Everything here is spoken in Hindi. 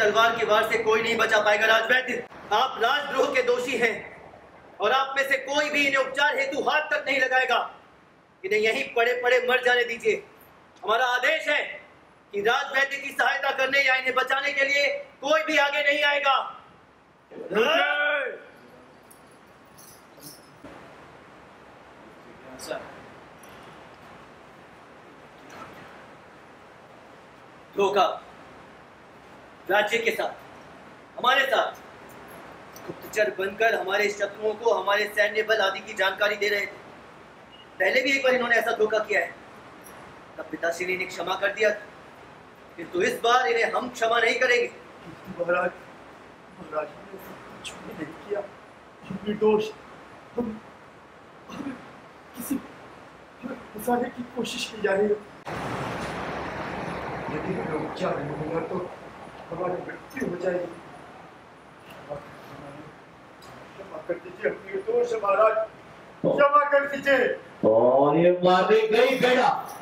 तलवार के वार से कोई नहीं बचा पाएगा राजवैद्य। आप राजद्रोह के दोषी हैं और आप में से कोई भी इन्हें उपचार हेतु हाथ तक नहीं लगाएगा। इन्हें यहीं पड़े पड़े मर जाने दीजिए। हमारा आदेश है कि राजवैद्य की सहायता करने या इन्हें बचाने के लिए कोई भी आगे नहीं आएगा। धोखा राज्य के साथ, हमारे साथ गुप्तचर बनकर हमारे शत्रुओं को हमारे सैन्य बल आदि की जानकारी दे रहे थे। पहले भी एक बार इन्होंने ऐसा धोखा किया है, तब पिताश्री ने इन्हें क्षमा कर दिया, किंतु इस बार इन्हें हम क्षमा नहीं करेंगे। महाराज, महाराज ने कुछ भी नहीं किया, हम निर्दोष। हम किसी फंसाने की कोशिश की जा रही है। यदि हमें उपचार नहीं होगा तो हमारी मृत्यु हो जाएगी। क्षमा कर दीजिए, हम निर्दोष महाराज, क्षमा कर दीजिए। और ये मारी गई बेड़ा